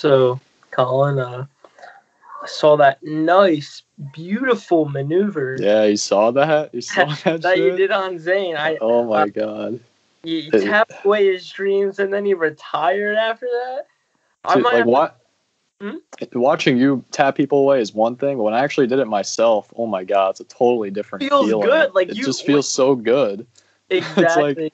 So, Colin, I saw that nice, beautiful maneuver. Yeah, you saw that? You saw that that shit? you did on Zayn. Oh my god. He tapped away his dreams and then he retired after that. Watching you tap people away is one thing, but when I actually did it myself, oh my god, it's a totally different feeling. Good. It just feels so good. Exactly.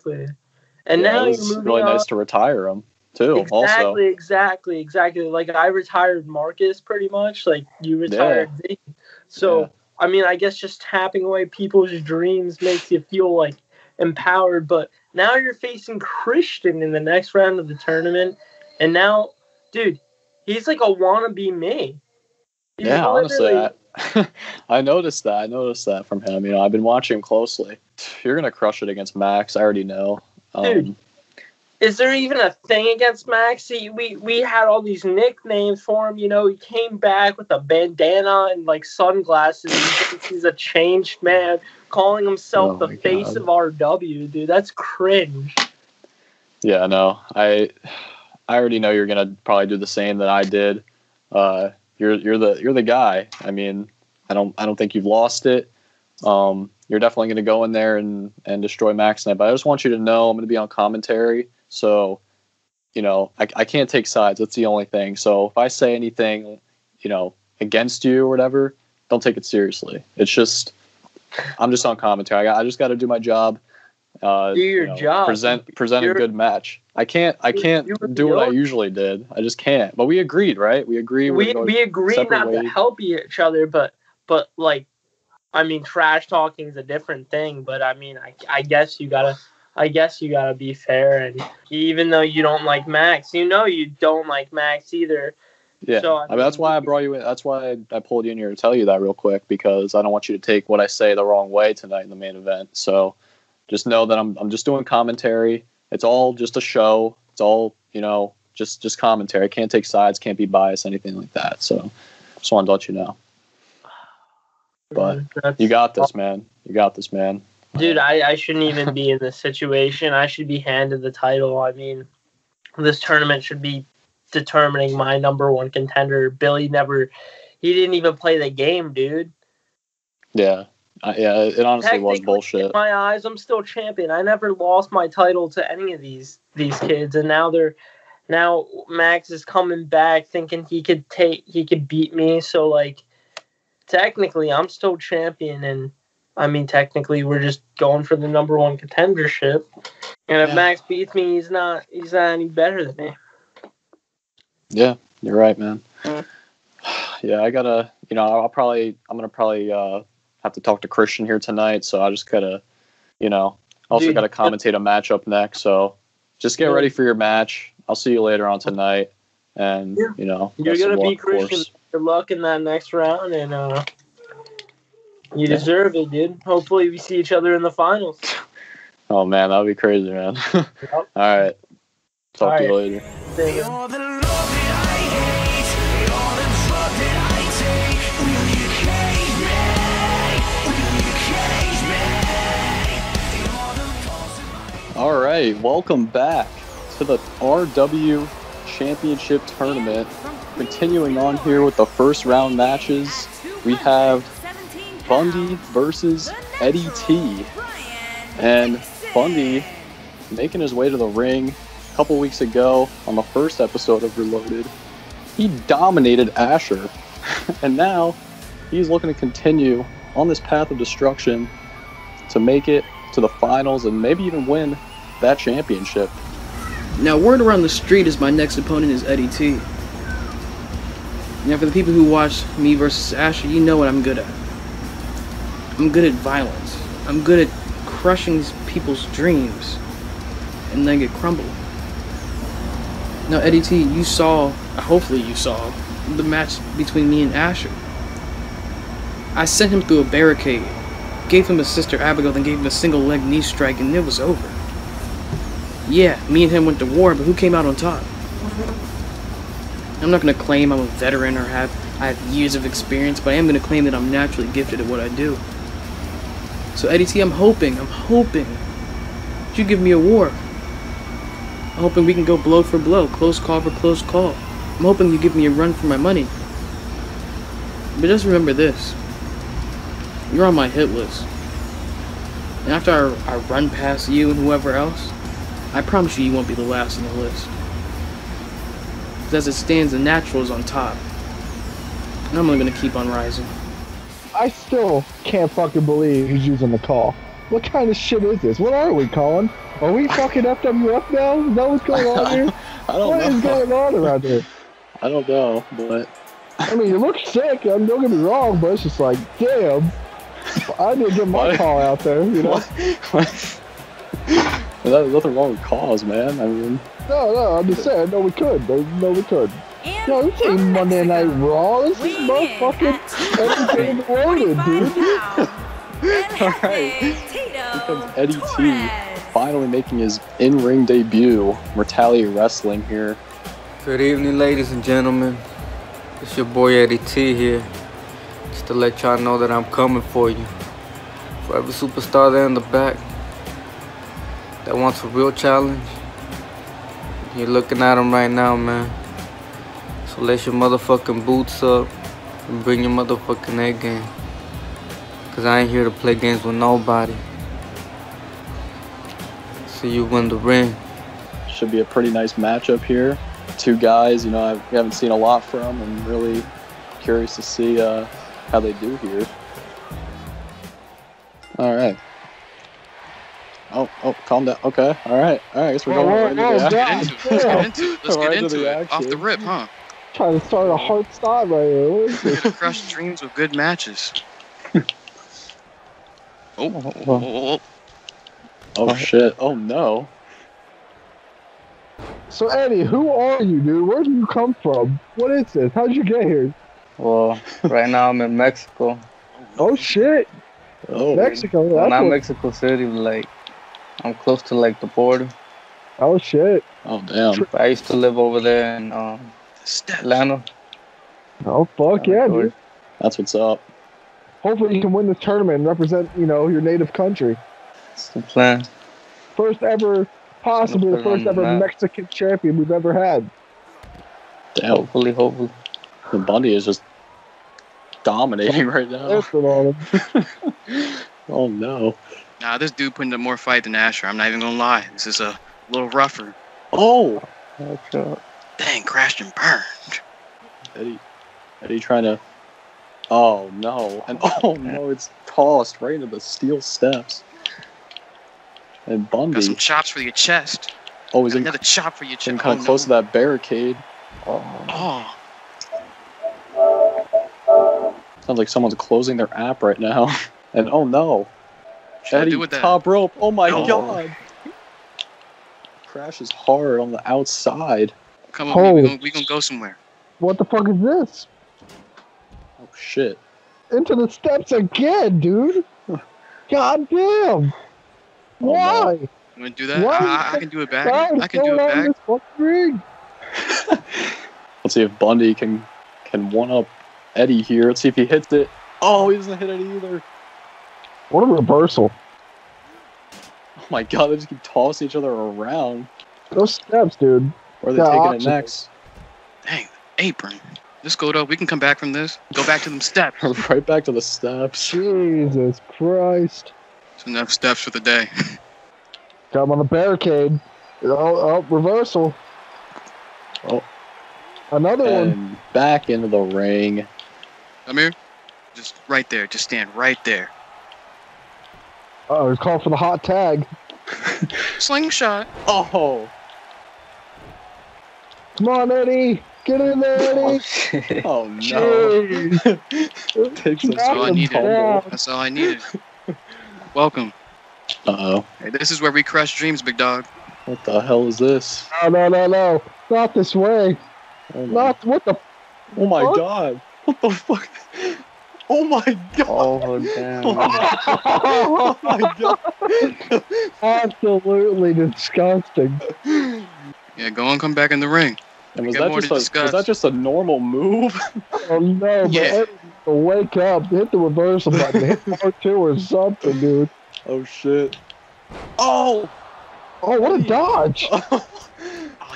And now it was really nice to retire him too. Exactly. Like I retired Marcus pretty much. Like you retired Zeke. So I mean, I guess just tapping away people's dreams makes you feel like empowered. But now you're facing Christian in the next round of the tournament, and now, dude, he's like a wannabe me. Honestly, I noticed that. I noticed that from him. You know, I've been watching him closely. You're gonna crush it against Max. I already know. Dude, is there even a thing against Max? See, we had all these nicknames for him. You know, he came back with a bandana and like sunglasses. He thinks he's a changed man, calling himself the face of RW. Dude, that's cringe. Yeah, no, I already know you're gonna probably do the same that I did. You're the guy. I mean, I don't think you've lost it. You're definitely going to go in there and destroy Max tonight. But I just want you to know I'm going to be on commentary. So, you know, I can't take sides. That's the only thing. So if I say anything, you know, against you or whatever, don't take it seriously. It's just, I'm just on commentary. I just got to do my job. Do your job. Present a good match. I can't do what I usually did. I just can't. But we agreed, right? We agreed. We agreed not to help each other, but like, I mean, trash talking is a different thing. But I mean, I guess you gotta be fair. And even though you don't like Max, you know you don't like Max either. Yeah, so, I mean, that's why I brought you in. That's why I pulled you in here to tell you that real quick, because I don't want you to take what I say the wrong way tonight in the main event. So just know that I'm just doing commentary. It's all just a show. It's all, you know, just commentary. I can't take sides, can't be biased, anything like that. So just wanted to let you know. But you got this, man. You got this, man. Dude, I shouldn't even be in this situation. I should be handed the title. I mean, this tournament should be determining my number one contender. Billy he didn't even play the game, dude. Yeah. It honestly was bullshit. In my eyes, I'm still champion. I never lost my title to any of these kids, and now Max is coming back thinking he could beat me. So like, technically, I'm still champion, and I mean, technically, we're just going for the number one contendership. And if Max beats me, he's not any better than me. Yeah, you're right, man. Yeah, I gotta, you know, I'm gonna probably have to talk to Christian here tonight, so I just gotta, you know, also gotta commentate a matchup next. So just get ready for your match. I'll see you later on tonight, and you know, you're gonna beat Christian. Good luck in that next round, and you deserve it, dude. Hopefully, we see each other in the finals. Oh man, that'd be crazy, man. Yep. All right, talk to you later. All right, welcome back to the RW Championship Tournament. Continuing on here with the first round matches, we have Bundy versus Eddie T. And Bundy making his way to the ring a couple weeks ago on the first episode of Reloaded. He dominated Asher, and now he's looking to continue on this path of destruction to make it to the finals and maybe even win that championship. Now, word around the street is my next opponent is Eddie T. Now, for the people who watch me versus Asher, you know what I'm good at. I'm good at violence. I'm good at crushing people's dreams and then get crumbled. Now, Eddie T, hopefully you saw, the match between me and Asher. I sent him through a barricade, gave him a Sister Abigail, then gave him a single leg knee strike, and it was over. Yeah, me and him went to war, but who came out on top? I'm not going to claim I'm a veteran or I have years of experience, but I am going to claim that I'm naturally gifted at what I do. So Eddie T, I'm hoping that you give me a war. I'm hoping we can go blow for blow, close call for close call. I'm hoping you give me a run for my money. But just remember this. You're on my hit list. And after I run past you and whoever else, I promise you won't be the last on the list. Because as it stands, the Natural's on top. And I'm only going to keep on rising. I still can't fucking believe he's using the call. What kind of shit is this? What are we calling? Are we fucking FWF now? Is that what's going on here? I don't know. What is going on around here? I don't know, but... I mean, you look sick, don't get me wrong, but it's just like, damn. I didn't get my call out there, you know? There's nothing wrong with calls, man. I mean... No, I'm just saying, no, we could. No, we could. Yo, this ain't Monday Night Raw. This is motherfucking everything ordered, dude. Alright. Here comes Eddie T, finally making his in-ring debut. Retaliate Wrestling here. Good evening, ladies and gentlemen. It's your boy Eddie T here. Just to let y'all know that I'm coming for you. For every superstar there in the back that wants a real challenge, you're looking at him right now, man. So lace your motherfucking boots up and bring your motherfucking A game. Cause I ain't here to play games with nobody. See you in the ring. Should be a pretty nice matchup here. Two guys, you know, we haven't seen a lot from. I'm really curious to see how they do here. All right. Oh, calm down. Okay, all right. I guess we're going Let's get into it. Off the rip, huh? Trying to start a hard start right here. What is this? Crush dreams with good matches. Oh shit. Oh no. So Eddie, who are you, dude? Where do you come from? What is this? How'd you get here? Well, right now I'm in Mexico. Oh shit. Oh, Mexico. Well, not Mexico City, like I'm close to like the border. Oh shit. Oh damn. I used to live over there in Atlanta. Oh fuck yeah, dude. That's what's up. Hopefully you can win this tournament and represent, you know, your native country. That's the plan. First ever, possibly the first ever Mexican champion we've ever had. Damn. Hopefully. And Bundy is just dominating right now. Oh no. Nah, this dude putting up more fight than Asher. I'm not even gonna lie. This is a little rougher. Oh! Dang, crashed and burned. Eddie trying to... Oh no. And oh no, it's tossed right into the steel steps. And Bundy... Got some chops for your chest. Oh, he's another chop for your chest. Kind of close to that barricade. Oh. Sounds like someone's closing their app right now. And oh no. Eddie, top rope. Oh my god. Crashes hard on the outside. Come on, we gonna go somewhere. What the fuck is this? Oh shit. Into the steps again, dude. God damn. Why? You wanna do that? I can do it back. I can do it back. This fucking ring. Let's see if Bundy can one-up Eddie here. Let's see if he hits it. Oh, he doesn't hit it either. What a reversal. Oh my god, they just keep tossing each other around. Those steps, dude. Where are they taking it next? Dang, apron. Just go up. We can come back from this. Go back to them steps. Right back to the steps. Jesus Christ. It's enough steps for the day. Got him on the barricade. Oh, reversal. Oh. Another one. Back into the ring. Come here. Just right there. Just stand right there. Oh, he's calling for the hot tag. Slingshot. Oh. Come on, Eddie. Get in there, Eddie. Oh, no. That's all I needed. That's all I needed. Welcome. Uh-oh. Hey, this is where we crush dreams, big dog. What the hell is this? No. Not this way. Not what the... Oh, my God. What the fuck? Oh, my God. Oh, damn. Oh, my God. Absolutely disgusting. Yeah, go on, come back in the ring. And was that just a normal move? Oh, no, yeah. But wake up. Hit the reversal button. Hit R2 or something, dude. Oh, shit. Oh! Oh, what a dodge! Oh,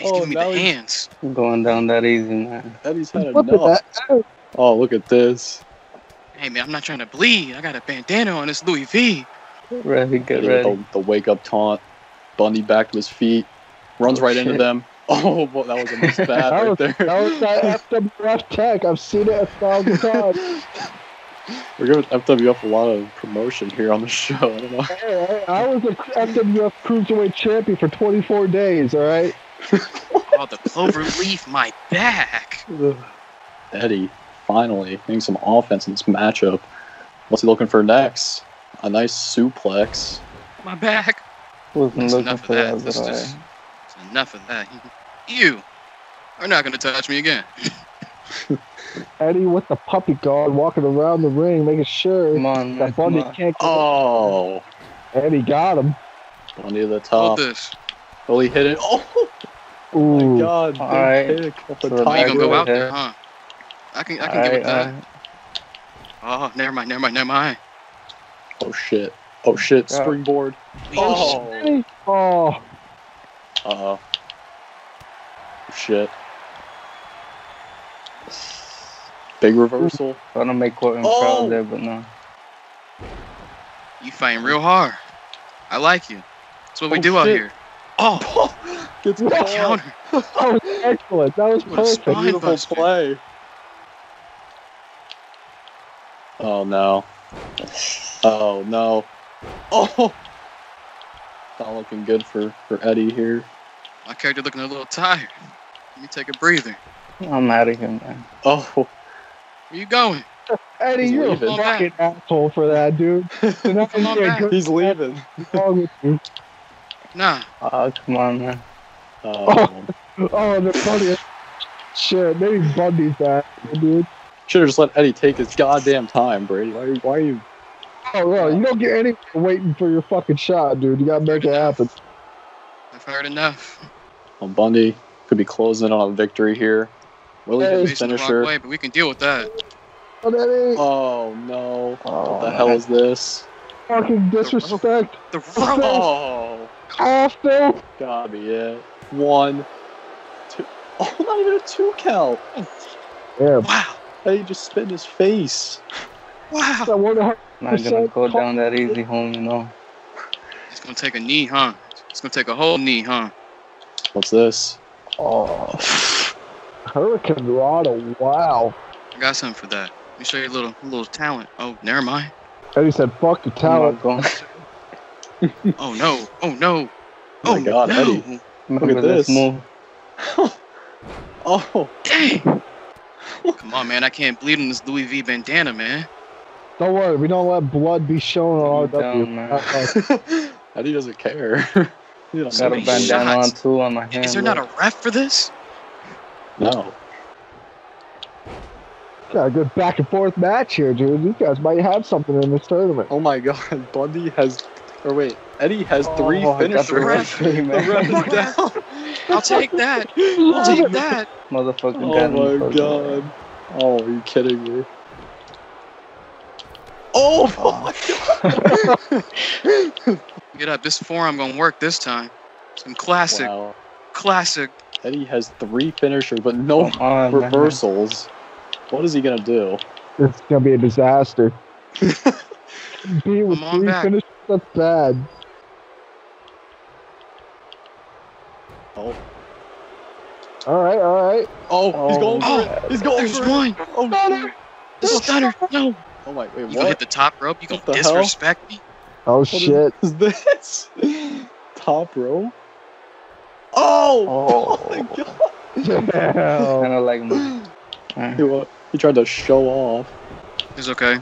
he's giving me the hands. I'm going down that easy, man. Eddie's had enough. Oh, look at this. Hey, man, I'm not trying to bleed. I got a bandana on this Louis V. Ready, get ready. The wake-up taunt. Bundy back to his feet. Runs right into them. Oh, well, that was a nice bat right there. That was that FWF tech. I've seen it 1,000 times. We're giving FWF a lot of promotion here on the show. I don't know. Hey, I was a FWF Cruiserweight champion for 24 days, all right? Oh, the clover leaf, my back. Eddie, finally, getting some offense in this matchup. What's he looking for next? A nice suplex. My back. Wasn't looking Enough for of that. that, That's enough of that. You are not going to touch me again. Eddie with the puppy guard walking around the ring, making sure that Bundy can't get Oh. Eddie got him. Bundy to the top. Hold this. Oh, he hit it. Oh, Ooh. my God. All right. Kick off the So top. Oh, you going to go out Yeah. there, huh? I can get with that. Oh, never mind. Oh, shit. Oh, shit. Yeah. Springboard. Oh. Eddie. Oh. Uh-oh. Shit. Big reversal. Trying to make Courtney proud there, but no. You fighting real hard. I like you. That's what we do out here. Oh, Gets what a caught. counter. That was excellent. That was What a perfect. spine Beautiful buster. play. Oh, no. Oh, no. Oh! Not looking good for Eddie here. My character looking a little tired. Let me take a breather. I'm out of here, man. Oh. Where you going? Eddie, He's you're leaving. a fucking asshole for that, dude. Come on back. He's leaving. What's wrong with you? Nah. Oh, come on, man. Oh. Oh, the funniest shit. Maybe Bundy's that, dude. Should have just let Eddie take his goddamn time, Brady. Why are you... Oh, no, you don't get anyone waiting for your fucking shot, dude. You gotta make it happen. I've heard enough. Well, Bundy could be closing in on a victory here. Will he hit his Facing the wrong finisher? way, but we can deal with that. Oh, Eddie, Oh, no. Oh, What the hell is this? fucking disrespect. The rope. Oh, Austin. gotta be it. 1, 2. Oh, not even a 2 count. Yeah, Wow. Eddie just spit in his face. Wow. I wonder how. Not gonna go down that easy, home, you know. It's going to take a knee, huh? It's going to take a whole knee, huh? What's this? Oh, Hurricane Rado. Wow. I got something for that. Let me show you a little talent. Oh, never mind. Eddie said, "Fuck the I'm talent." not going. Oh, no. Oh, no. Oh, my God, no. Eddie. Remember at this. move. Oh. Dang. Come on, man. I can't bleed in this Louis V bandana, man. Don't worry, we don't let blood be shown on Calm RW. down, man. Eddie doesn't care. He doesn't Got a many bandana on shots. too on my hand. Is there not a ref for this? No. Got a good back and forth match here, dude. You guys might have something in this tournament. Oh my God, Bundy has, or wait, Eddie has 3 I got finishers. the referee, The man. ref is down. I'll take that. I'll take that. Motherfucking Oh my God. Oh, are you kidding me? Oh my God. Get up. This forearm gonna work this time. Some classic. Wow. Classic. Eddie has 3 finishers, but no Come on, man. reversals. What is he gonna do? It's gonna be a disaster. Be with Come on 3 back. finishes, that's bad. Oh, Alright. oh, he's going for Oh, it. He's going there's for one. it. Oh, shit. The stunner. No. Oh my, wait, You gonna hit what? the top rope? You gonna What the hell? disrespect me? Oh What shit. is this? Top row? Oh! Oh. My God. Damn. Kind of like me. He tried to show off. It's okay.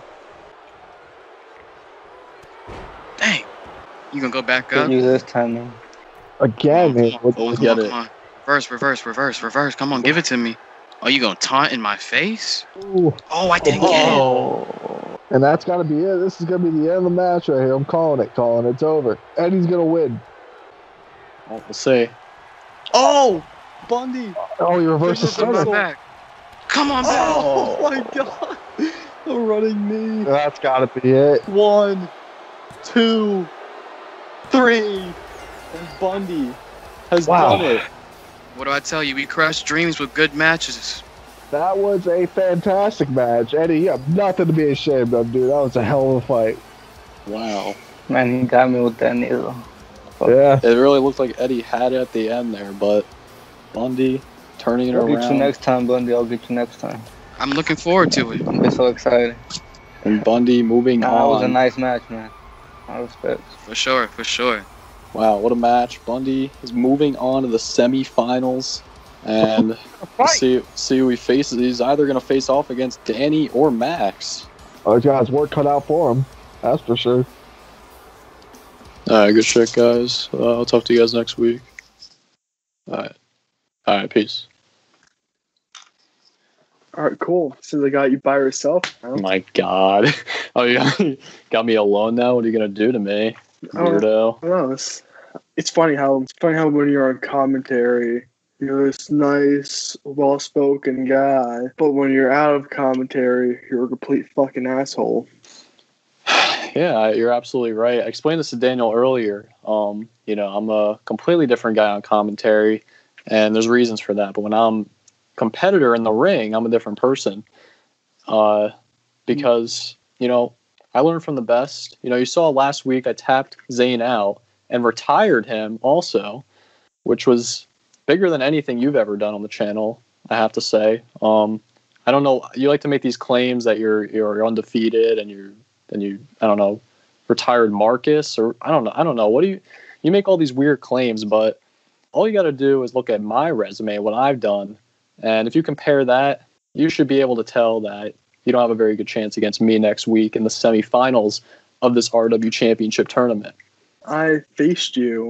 Dang. You gonna go back up? You this time, man. Again, man. Come on, Get it. come on. Reverse. Come on, give it to me. Oh, you gonna taunt in my face? Ooh. Oh, I didn't get it. Oh. And that's gotta be it. This is gonna be the end of the match right here. I'm calling it. It's over. Eddie's gonna win. Oh, we'll see. Oh! Bundy! Oh, he reversed the Come on center. back. Come on back. Oh my God! A running knee. That's gotta be it. 1, 2, 3. And Bundy has Wow. done it. What do I tell you? We crushed dreams with good matches. That was a fantastic match. Eddie, you have nothing to be ashamed of, dude. That was a hell of a fight. Wow. Man, he got me with that needle. Yeah. It really looked like Eddie had it at the end there, but Bundy turning it around. I'll get you next time, Bundy. I'll get you next time. I'm looking forward to it. I'm so excited. And Bundy moving on. That was a nice match, man. I respect. For sure, for sure. Wow, what a match. Bundy is moving on to the semifinals. And see who he faces. He's either going to face off against Danny or Max. Oh, he's got his work cut out for him. That's for sure. All right, good shit, guys. I'll talk to you guys next week. All right, peace. All right, cool. Since I got you by yourself. Oh my God. Oh, you got me alone now? What are you going to do to me, weirdo? No, it's funny how when you're on commentary, you're this nice, well-spoken guy, but when you're out of commentary, you're a complete fucking asshole. Yeah, you're absolutely right. I explained this to Daniel earlier. I'm a completely different guy on commentary, and there's reasons for that. But when I'm competitor in the ring, I'm a different person. Because, I learned from the best. You saw last week I tapped Zayn out and retired him also, which was bigger than anything you've ever done on the channel, I have to say. I don't know. You like to make these claims that you're undefeated and you I don't know, retired Marcus, or I don't know. What do you make all these weird claims, but all you got to do is look at my resume, what I've done. And if you compare that, you should be able to tell that you don't have a very good chance against me next week in the semifinals of this RW Championship tournament. I faced you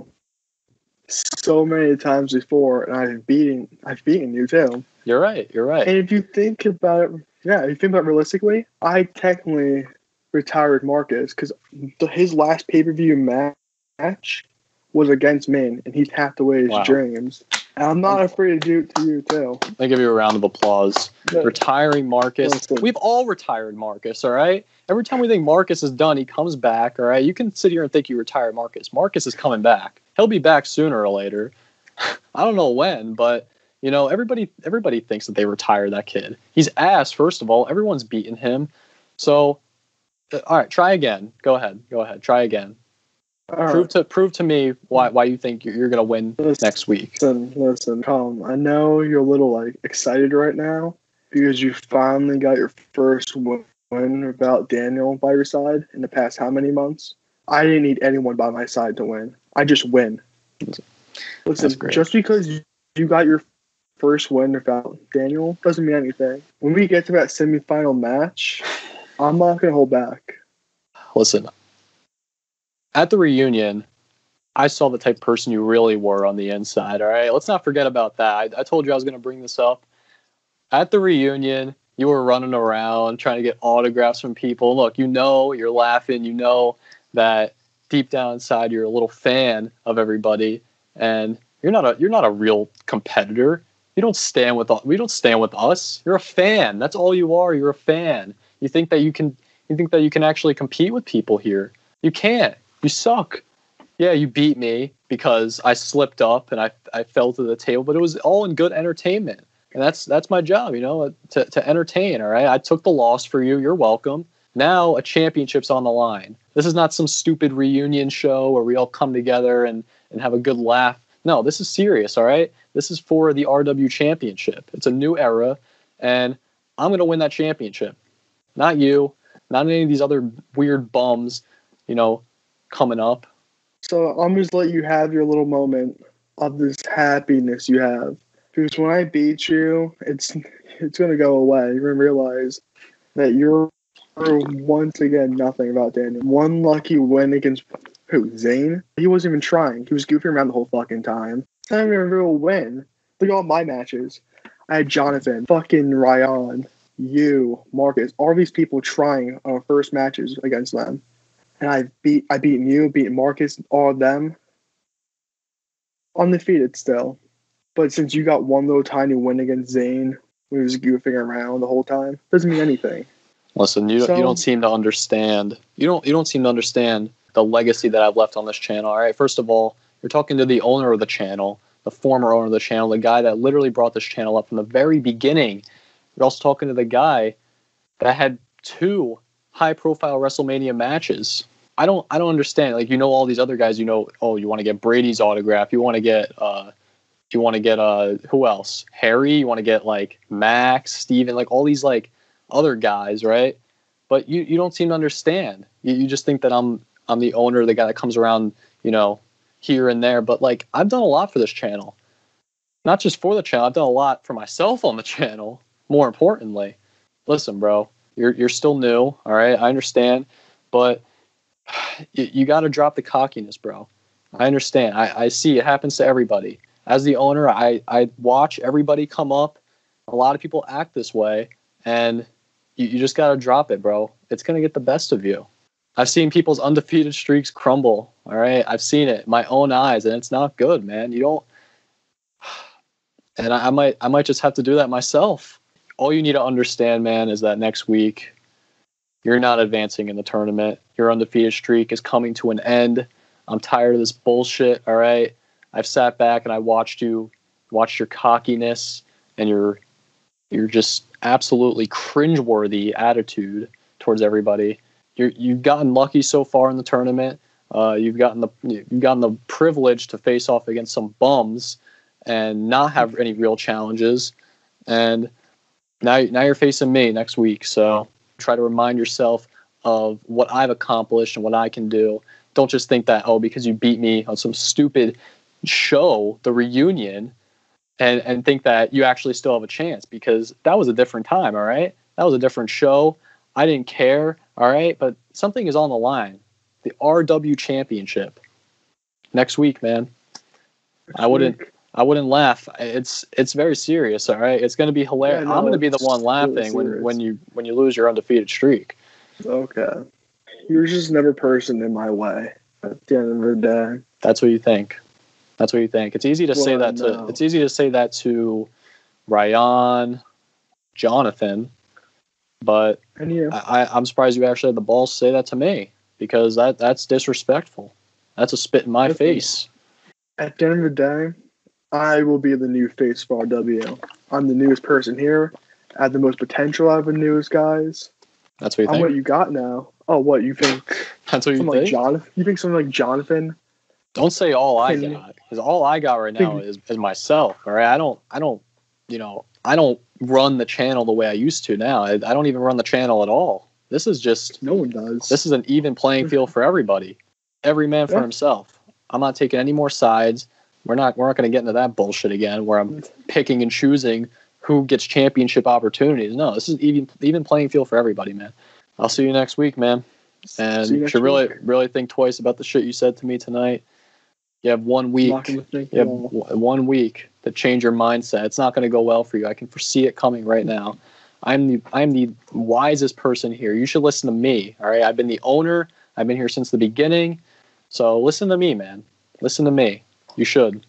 so many times before, and I've beaten you too. You're right. And if you think about it, realistically, I technically retired Marcus because his last pay-per-view match was against Min, and he tapped away his dreams. And I'm not afraid to do it to you too. I give you a round of applause. Yeah. Retiring Marcus. Listen. We've all retired Marcus, all right? Every time we think Marcus is done, he comes back, all right? You can sit here and think you retired Marcus. Marcus is coming back. He'll be back sooner or later. I don't know when, but, everybody thinks that they retired that kid. He's ass, first of all. Everyone's beaten him. So, all right, try again. Go ahead. Try again. Prove to me why you think you're gonna win next week. Listen, Colin. I know you're a little excited right now because you finally got your first win without Daniel by your side in the past how many months? I didn't need anyone by my side to win. I just win. Listen, just because you got your first win without Daniel doesn't mean anything. When we get to that semifinal match, I'm not gonna hold back. Listen. At the reunion, I saw the type of person you really were on the inside, all right? Let's not forget about that. I told you I was going to bring this up. At the reunion, you were running around trying to get autographs from people. Look, you're laughing. You know that deep down inside you're a little fan of everybody, and you're not a real competitor. We don't stand with us. You're a fan. That's all you are. You're a fan. You think that you can actually compete with people here. You can't. You suck. Yeah, you beat me because I slipped up and I fell to the table, but it was all in good entertainment. And that's my job, to entertain, all right? I took the loss for you. You're welcome. Now a championship's on the line. This is not some stupid reunion show where we all come together and have a good laugh. No, this is serious, all right? This is for the RW Championship. It's a new era, and I'm going to win that championship. Not you, not any of these other weird bums, coming up. So I'm just let you have your little moment of this happiness you have. Because when I beat you, it's gonna go away. You're gonna realize that you're once again nothing about Daniel. One lucky win against Zayn? He wasn't even trying. He was goofing around the whole fucking time. It's not even a real win. Look at all my matches. I had Jonathan, fucking Ryan, you, Marcus, all these people trying on first matches against them. And I beaten you, beaten Marcus, all of them. Undefeated still. But since you got one little tiny win against Zayn, when he was goofing around the whole time, doesn't mean anything. Listen, you don't seem to understand. You don't seem to understand the legacy that I've left on this channel. All right, first of all, you're talking to the owner of the channel, the former owner of the channel, the guy that literally brought this channel up from the very beginning. We're also talking to the guy that had 2 high-profile WrestleMania matches. I don't understand. Like, all these other guys. You want to get Brady's autograph. You want to get who else? Harry. You want to get like Max, Steven, like all these like other guys, right? But you don't seem to understand. You just think that I'm the owner, the guy that comes around, here and there. But like, I've done a lot for this channel. Not just for the channel, I've done a lot for myself on the channel. More importantly, listen, bro, you're still new, all right? I understand, but you got to drop the cockiness, bro. I understand. I see it happens to everybody. As the owner, I watch everybody come up. A lot of people act this way, and you just got to drop it, bro. It's going to get the best of you. I've seen people's undefeated streaks crumble, all right? I've seen it in my own eyes, and it's not good, man. You don't... And I might just have to do that myself. All you need to understand, man, is that next week, you're not advancing in the tournament. Your undefeated streak is coming to an end. I'm tired of this bullshit, all right? I've sat back and I watched your cockiness and your just absolutely cringeworthy attitude towards everybody. You've gotten lucky so far in the tournament. You've gotten the privilege to face off against some bums and not have any real challenges. And now you're facing me next week. So try to remind yourself of what I've accomplished and what I can do. Don't just think that, because you beat me on some stupid show, the reunion, and think that you actually still have a chance, because that was a different time, all right? That was a different show. I didn't care, all right? But something is on the line. The RW Championship. Next week, man. I wouldn't laugh. It's very serious, all right? It's going to be hilarious. Yeah, I'm going to be the one laughing when you lose your undefeated streak. Okay. You're just another person in my way at the end of the day. That's what you think. It's easy to say that to. It's easy to say that to Ryan, Jonathan, but I'm surprised you actually had the balls to say that to me, because that's disrespectful. That's a spit in my face. At the end of the day, I will be the new face of RW. I'm the newest person here. I have the most potential out of the newest guys. That's what you think? I'm what you got now. Oh, what you think? That's what you think? Like Jonathan? You think something like Jonathan? Don't say all I got, because all I got right now is myself. All right, I don't run the channel the way I used to now. I don't even run the channel at all. This is just no one does. This is an even playing field for everybody. Every man for himself. I'm not taking any more sides. We're not going to get into that bullshit again, where I'm picking and choosing who gets championship opportunities. No, this is even playing field for everybody, man. I'll see you next week, man. And you should really think twice about the shit you said to me tonight. You have 1 week. You have 1 week to change your mindset. It's not going to go well for you. I can foresee it coming right now. I'm the wisest person here. You should listen to me. All right. I've been the owner. I've been here since the beginning. So listen to me, man. Listen to me. You should.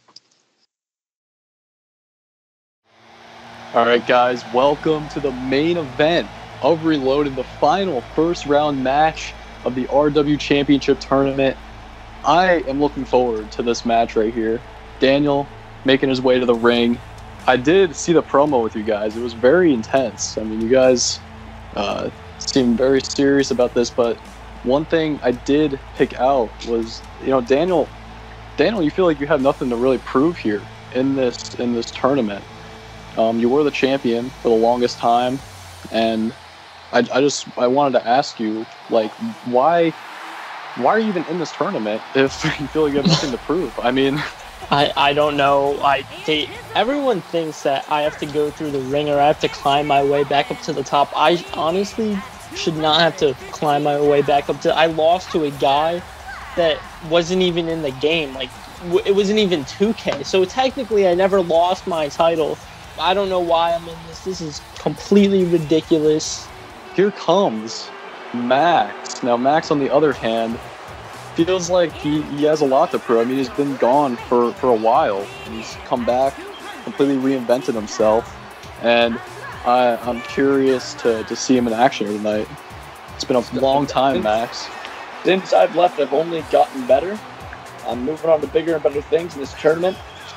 All right, guys. Welcome to the main event of Reloaded, the final first round match of the RW Championship Tournament. I am looking forward to this match right here. Daniel making his way to the ring. I did see the promo with you guys. It was very intense. I mean, you guys seemed very serious about this, but one thing I did pick out was, Daniel, you feel like you have nothing to really prove here in this tournament. You were the champion for the longest time, and I wanted to ask you, like, why are you even in this tournament if you feel like you have nothing to prove? I mean, I don't know. Everyone thinks that I have to go through the ring or I have to climb my way back up to the top. I honestly should not have to climb my way back up to. I lost to a guy that wasn't even in the game. Like, it wasn't even 2K. So technically, I never lost my title. I don't know why I'm in this. This is completely ridiculous. Here comes Max. Now, Max, on the other hand, feels like he has a lot to prove. I mean, he's been gone for a while. He's come back, completely reinvented himself, and I'm curious to see him in action tonight. It's been a long time, Max. Since I've left, I've only gotten better. I'm moving on to bigger and better things in this tournament.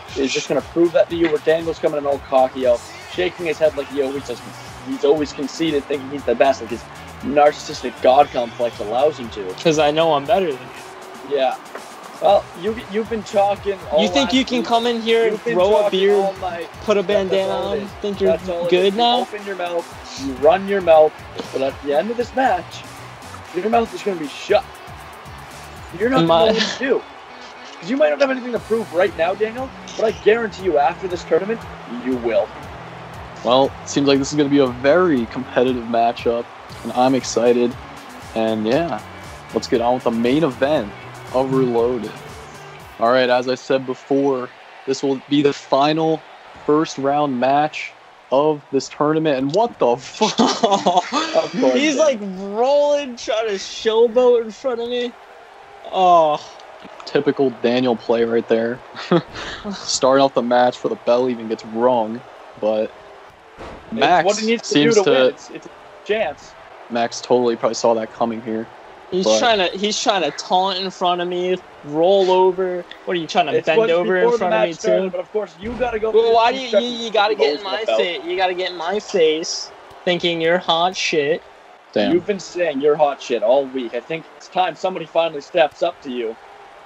is just going to prove that to you, where Daniel's coming in all cocky, shaking his head like he always does. He's always conceited, thinking he's the best, like his narcissistic god complex allows him to. Because I know I'm better than you. Yeah. Well, you've been talking all You think you can come in here and grow a beard, put a bandana on, think you're good now? You open your mouth, you run your mouth, but at the end of this match, your mouth is going to be shut. You're not going to know what to do. Because you might not have anything to prove right now, Daniel, but I guarantee you after this tournament, you will. Well, it seems like this is going to be a very competitive matchup, and I'm excited. And yeah, let's get on with the main event of Reloaded. All right, as I said before, this will be the final first round match of this tournament. And what the fuck? He's like rolling, trying to showboat in front of me. Oh. Typical Daniel play right there. Starting off the match for the bell even gets rung, but Max what he needs seems to do to win. It's a chance. Max totally probably saw that coming here. He's trying to taunt in front of me, roll over. What are you trying to bend over in front of me too? But of course, you gotta go. Well, why do you gotta get in my face? You gotta get in my face, thinking you're hot shit. Damn. You've been saying you're hot shit all week. I think it's time somebody finally steps up to you.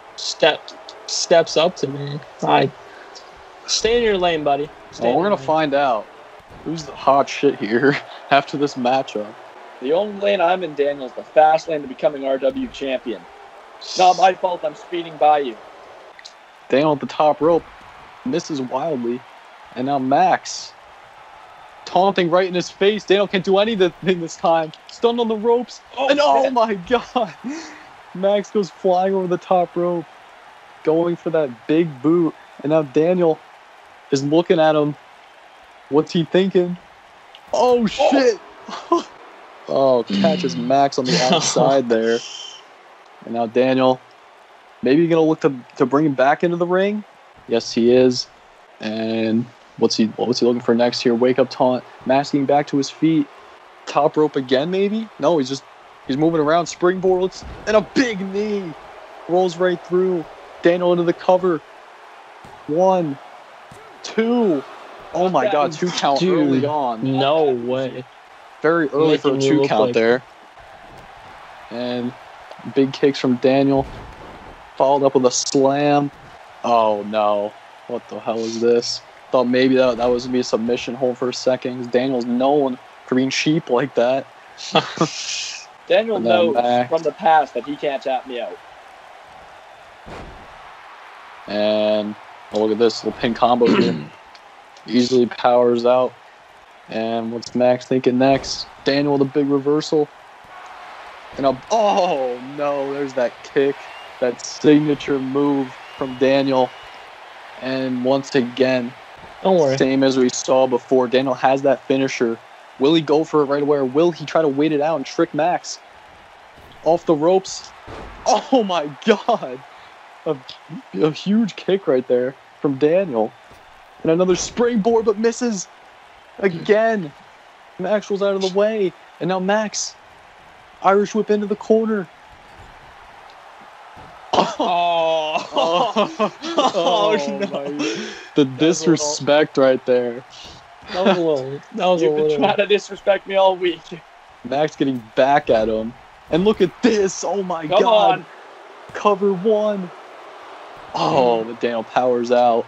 Steps up to me. Alright. Stay in your lane, buddy. Well, we're gonna find out who's the hot shit here after this matchup. The only lane I'm in, Daniel, is the fast lane to becoming RW champion. It's not my fault I'm speeding by you. Daniel at the top rope misses wildly. And now Max taunting right in his face. Daniel can't do anything this time. Stunned on the ropes. Oh my god. Max goes flying over the top rope, going for that big boot. And now Daniel is looking at him. What's he thinking? Oh shit. Oh, catches Max on the outside there. And now Daniel, maybe going to look to bring him back into the ring. Yes, he is. And what's he looking for next here? Wake up taunt. Max getting back to his feet. Top rope again, maybe? No, he's moving around. Springboard, and a big knee. Rolls right through. Daniel into the cover. 1, 2. Oh my god, 2 count early on. No way. Very early for a 2 count there. And big kicks from Daniel. Followed up with a slam. Oh no. What the hell is this? Thought maybe that was going to be a submission hold for a second. Daniel's known for being cheap like that. Daniel knows from the past that he can't tap me out. And look at this little pin combo here. Easily powers out. And what's Max thinking next? Daniel with a big reversal. And oh no, there's that kick. That signature move from Daniel. And once again, don't worry. Same as we saw before, Daniel has that finisher. Will he go for it right away, or will he try to wait it out and trick Max? Off the ropes. Oh my god. A huge kick right there from Daniel. And another springboard, but misses. Again, Max rolls out of the way, and now Max, Irish whip into the corner. No! The disrespect right there. That was a little. You've been trying to disrespect me all week. Max getting back at him, and look at this! Oh my god! Come on. Cover 1. Oh, but Daniel powers out.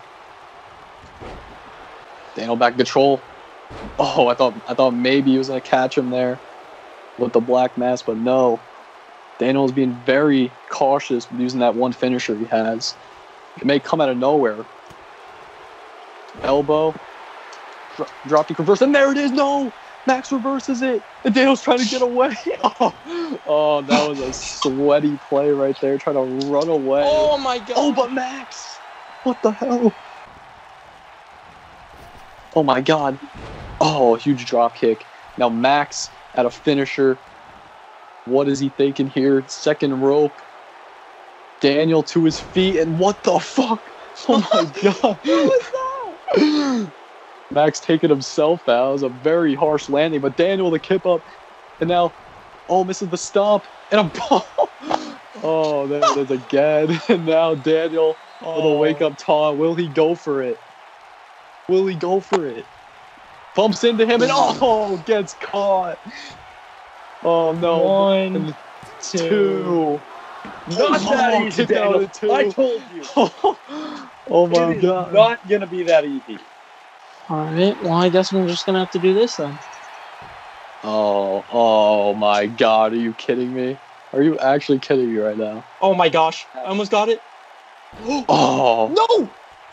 Daniel back in control. Oh, I thought maybe he was gonna catch him there with the black mask, but no. Daniel is being very cautious with using that one finisher he has. It may come out of nowhere. Elbow, drop kick reverse, and there it is. No, Max reverses it, and Daniel's trying to get away. Oh, that was a sweaty play right there, trying to run away. Oh my god! Oh, but Max, what the hell? Oh my god. Oh, huge drop kick. Now Max at a finisher. What is he thinking here? Second rope. Daniel to his feet, and what the fuck? Oh my god. What was that? Max taking himself out. It was a very harsh landing, but Daniel the kip up. And now, misses the stomp. And a ball. Oh, there it is again. And now Daniel with a wake-up taunt. Will he go for it? Will he go for it? Bumps into him and gets caught. Oh no! 1, 2. Not that easy, Daniel. I told you. Oh my It is god! not gonna be that easy. All right. Well, I guess I'm just gonna have to do this then. Oh my god! Are you kidding me? Are you actually kidding me right now? Oh my gosh! I almost got it. Oh No!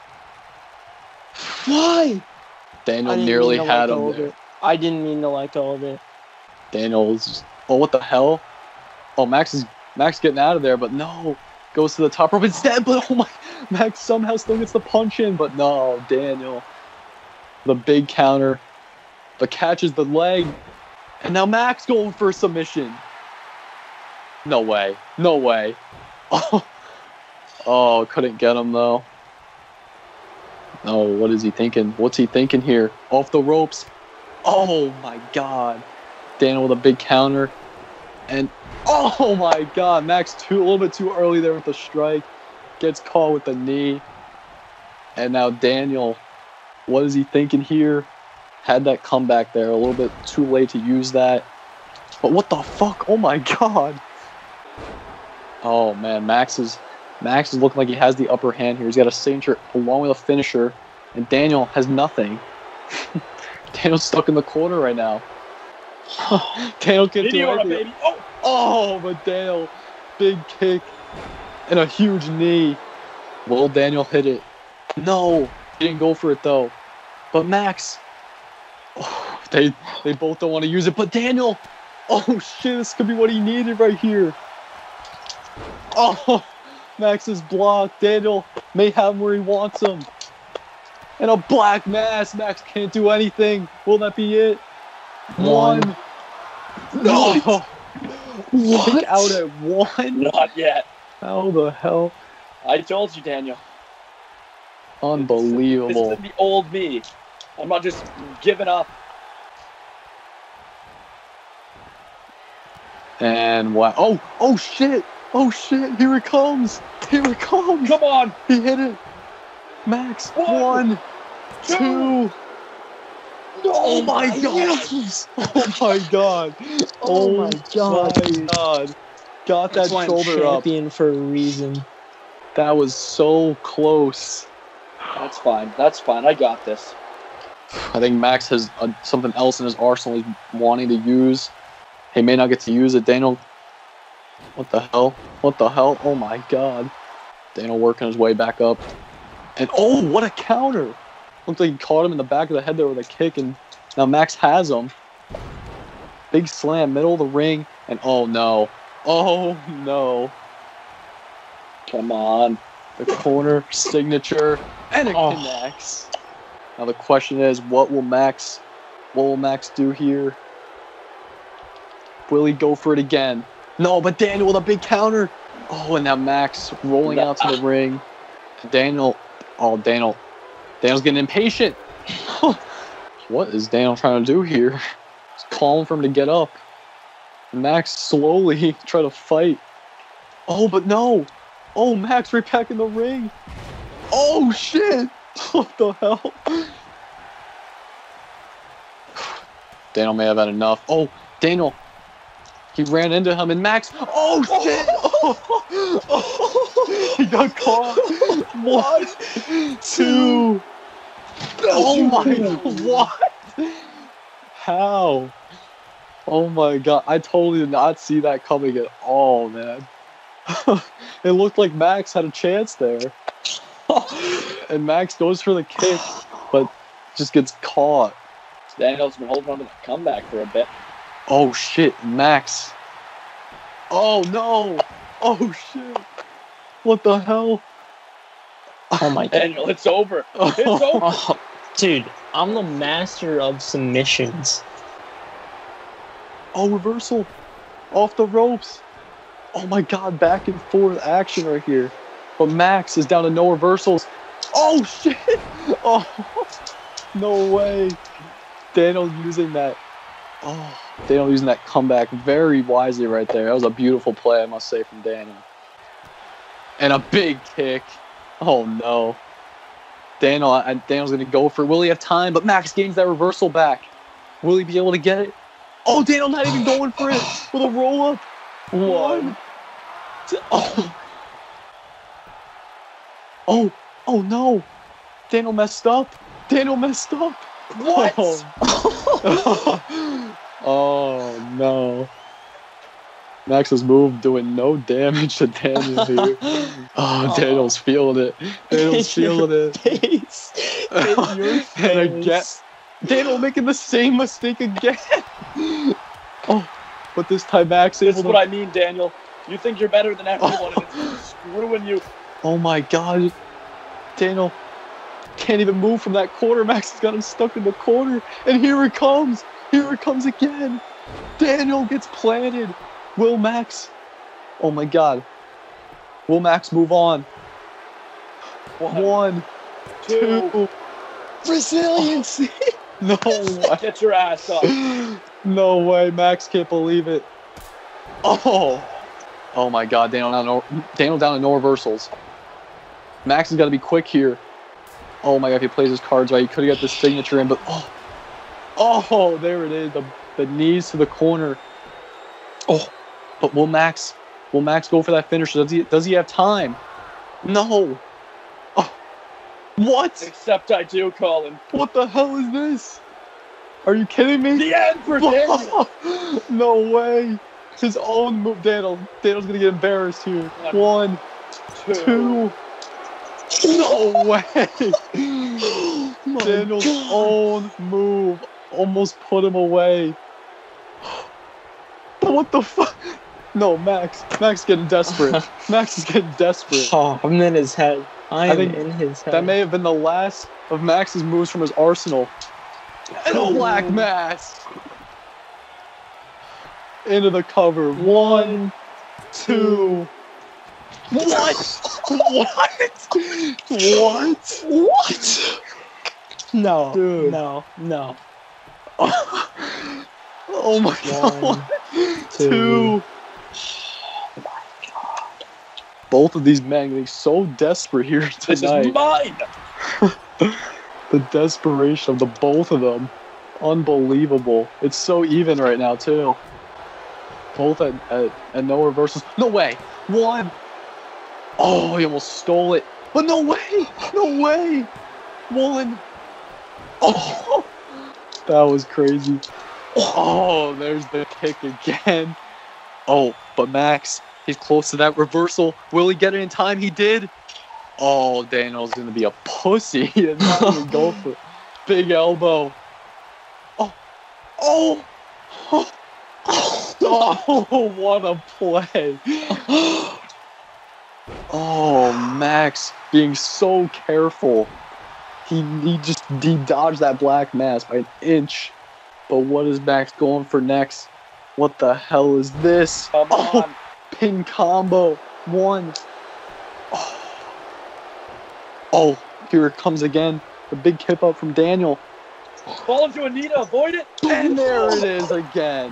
Why? Daniel nearly had him there. I didn't mean to let go of it. Daniel's. Oh, what the hell? Oh, Max getting out of there, but no. Goes to the top rope instead, but oh my. Max somehow still gets the punch in, but no. Daniel. The big counter. But catches the leg. And now Max going for a submission. No way. No way. Oh, couldn't get him though. Oh, what is he thinking? What's he thinking here? Off the ropes. Oh my god. Daniel with a big counter. And oh my god, Max a little bit too early there with the strike. Gets caught with the knee. And now Daniel, what is he thinking here? Had that comeback there, a little bit too late to use that. But what the fuck? Oh my god. Oh man, Max is looking like he has the upper hand here. He's got a signature along with a finisher. And Daniel has nothing. Daniel's stuck in the corner right now. Daniel can't do anything. Baby. Oh, but Daniel, big kick and a huge knee. Will Daniel hit it? No, he didn't go for it though. But Max, they both don't want to use it. But Daniel, oh shit, this could be what he needed right here. Oh, Max is blocked. Daniel may have him where he wants him. And a black mass. Max can't do anything. Will that be it? 1. No. What? Kick out at 1? Not yet. How the hell? I told you, Daniel. Unbelievable. This is the old me. I'm not just giving up. And wow. Oh shit. Oh shit. Here it comes. Here it comes. Come on. He hit it. Max. 1, 2. Oh my god. Oh my god. Oh my god. Got that shoulder up. Champion for a reason. That was so close. That's fine. That's fine. I got this. I think Max has something else in his arsenal he's wanting to use. He may not get to use it. Daniel. What the hell? What the hell? Oh my god. Daniel working his way back up. And oh, what a counter. Looked like he caught him in the back of the head there with a kick, and now Max has him. Big slam, middle of the ring, and oh no. Oh no. Come on. The corner signature, and it connects. Now the question is, what will Max do here? Will he go for it again? No, but Daniel with a big counter. Oh, and now Max rolling out to the ring. Daniel's getting impatient. What is Daniel trying to do here? He's calling for him to get up. Max slowly try to fight. Oh, but no. Oh, Max right back in the ring. Oh, shit. What the hell? Daniel may have had enough. Oh, Daniel. He ran into him, and Max. Oh, shit. Oh. He got caught. 1, 2. Oh, my. What? How? Oh, my God. I totally did not see that coming at all, man. It looked like Max had a chance there. And Max goes for the kick, but just gets caught. Daniel's been holding on to the comeback for a bit. Oh, shit. Max. Oh, no. Oh, shit. What the hell? Oh, my God. Daniel, it's over. It's over. Oh, dude, I'm the master of submissions. Oh, reversal. Off the ropes. Oh, my God. Back and forth action right here. But Max is down to no reversals. Oh, shit. Oh, no way. Daniel using that. Oh, Daniel using that comeback very wisely right there. That was a beautiful play, I must say, from Daniel. And a big kick. Oh, no. Daniel's going to go for it. Will he have time? But Max gains that reversal back. Will he be able to get it? Oh, Daniel not even going for it with a roll-up. One. Oh. Oh, no. Daniel messed up. What? Oh, no. Max's move doing no damage to Daniel here. Oh, Daniel's feeling it. Face. In your face. And again, Daniel making the same mistake again. Oh, but this time Max This is what I mean, Daniel. You think you're better than everyone, and it's screwing you. Oh my God. Daniel can't even move from that corner. Max has got him stuck in the corner. And here it comes. Here it comes again. Daniel gets planted. Will Max? Oh my God. Will Max move on? One, two. Resiliency. No way. Get your ass up. No way. Max can't believe it. Oh. Oh my God. Daniel down to no reversals. Max has got to be quick here. Oh my God. If he plays his cards right, he could have got the signature in, but oh, there it is. The knees to the corner. Oh, but will Max go for that finish? Does he have time? No. Oh, what? Except I do, Colin. What the hell is this? Are you kidding me? The end for Daniel. No way. His own move. Daniel's gonna get embarrassed here. One, two. No way. Daniel's own move almost put him away. What the fuck? No, Max is getting desperate. Max is getting desperate. Oh, I'm in his head. I think in his head. That may have been the last of Max's moves from his arsenal. And a black mass. Into the cover. One, two. What? What? No. Dude. No. Oh my God. One, Two. Oh my God. Both of these men getting so desperate here tonight. This is mine. The desperation of the both of them. Unbelievable. It's so even right now, too. Both at no reversals. No way. One. Oh, he almost stole it. But no way. No way. One. Oh. That was crazy. Oh, there's the kick again. Oh, but Max, he's close to that reversal. Will he get it in time? He did. Oh, Daniel's going to be a pussy. He did not even go for it. Big elbow. Oh, what a play. Oh, Max being so careful. He dodged that black mass by an inch. But what is Max going for next? What the hell is this? Come on. Pin combo. One. Oh, here it comes again. The big kip up from Daniel. Fall into Anita. Avoid it. And there it is again.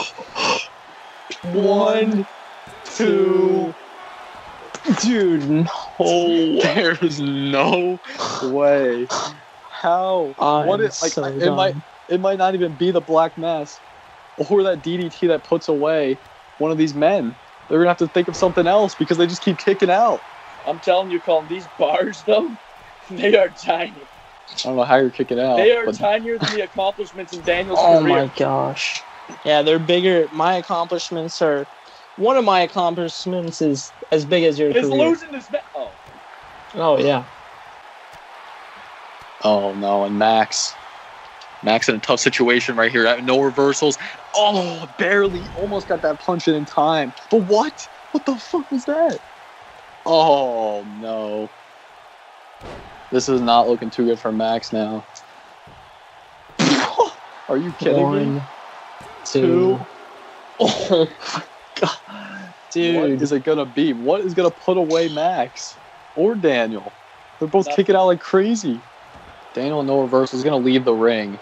One, two. Dude, no. There's no way. How? It might not even be the black mass or that DDT that puts away one of these men. They're gonna have to think of something else because they just keep kicking out. I'm telling you, Colin, these bars though, they are tiny. I don't know how you're kicking out. They are tinier than the accomplishments in Daniel's Oh career. my gosh. Yeah, they're bigger. My accomplishments are. One of my accomplishments is as big as your It's career. losing this match. Oh yeah. Oh no, and Max in a tough situation right here. No reversals. Oh, barely. Almost got that punch in time. But what? What the fuck was that? Oh no. This is not looking too good for Max now. Are you kidding me? One, two. Oh my God. Dude. What is it gonna be? What is gonna put away Max or Daniel? They're both kicking out like crazy. Daniel in no reversal is gonna leave the ring.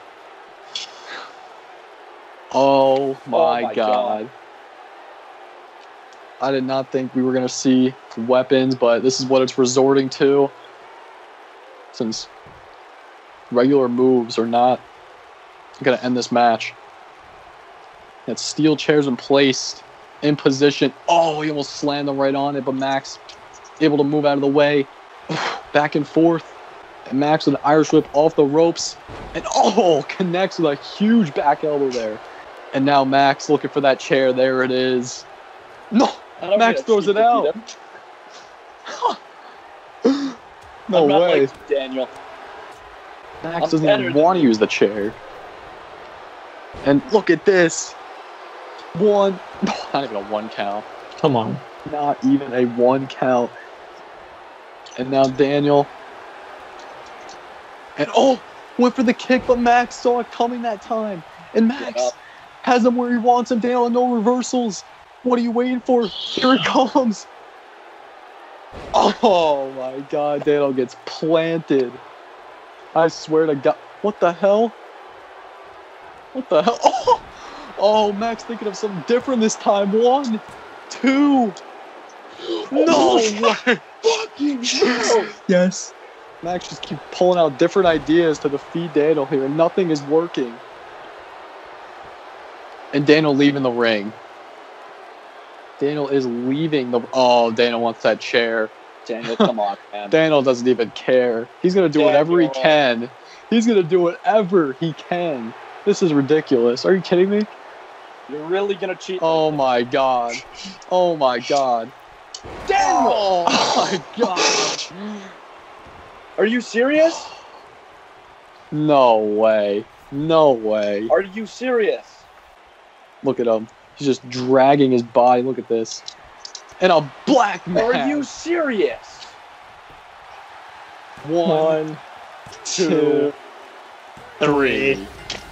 Oh my God. I did not think we were going to see weapons, but this is what it's resorting to. Since regular moves are not going to end this match. Got steel chairs in place, in position. Oh, he almost slammed them right on it, but Max able to move out of the way. Back and forth. And Max with an Irish whip off the ropes. And connects with a huge back elbow there. And now Max looking for that chair. There it is. No! Max throws it out. No way. Like Daniel. Max doesn't even want to use the chair. And look at this. Not even a 1 count. Come on. Not even a 1 count. And now Daniel. And went for the kick, but Max saw it coming that time. And Max has him where he wants him. Daniel, no reversals. What are you waiting for? Here it comes. Oh my God, Daniel gets planted. I swear to God. What the hell? What the hell? Oh, Max thinking of something different this time. 1, 2. No way. Fucking hell. Yes. Max just keep pulling out different ideas to defeat Daniel here. Nothing is working. And Daniel leaving the ring. Daniel is leaving the... Oh, Daniel wants that chair. Daniel, come on, man. Daniel doesn't even care. He's going to do whatever he can. He's going to do whatever he can. This is ridiculous. Are you kidding me? You're really going to cheat? Oh, my God. Oh, my God. Daniel! Oh, my God. Are you serious? No way. No way. Are you serious? Look at him. He's just dragging his body. Look at this. And a black man. Are you serious? 1, 2, 3.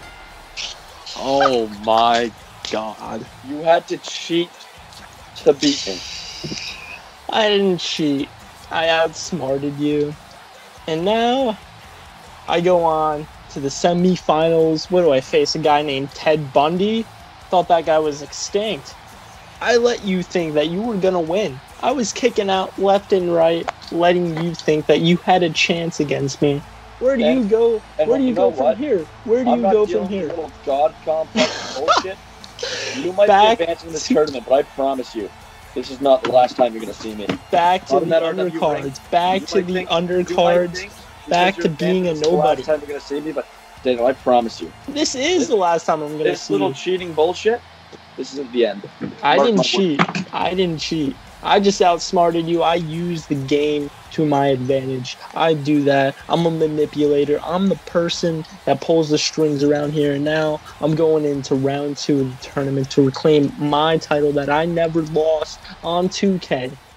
Oh my God. You had to cheat to beat me. I didn't cheat. I outsmarted you. And now I go on to the semifinals. What do I face? A guy named Ted Bundy? Thought that guy was extinct. I let you think that you were going to win. I was kicking out left and right, letting you think that you had a chance against me. Where do you go? Where do you go from here? Where do you go from here? Little God complex bullshit. You might be advancing this tournament, but I promise you, this is not the last time you're going to see me. Back to the undercards. Back to the undercards. Back to being a nobody. This is the last time you're going to see me, but Daniel, I promise you. This is the last time I'm going to see you. This little cheating bullshit, this isn't the end. I didn't cheat. I didn't cheat. I just outsmarted you. I used the game to my advantage. I do that. I'm a manipulator. I'm the person that pulls the strings around here. And now I'm going into round 2 of the tournament to reclaim my title that I never lost on 2K.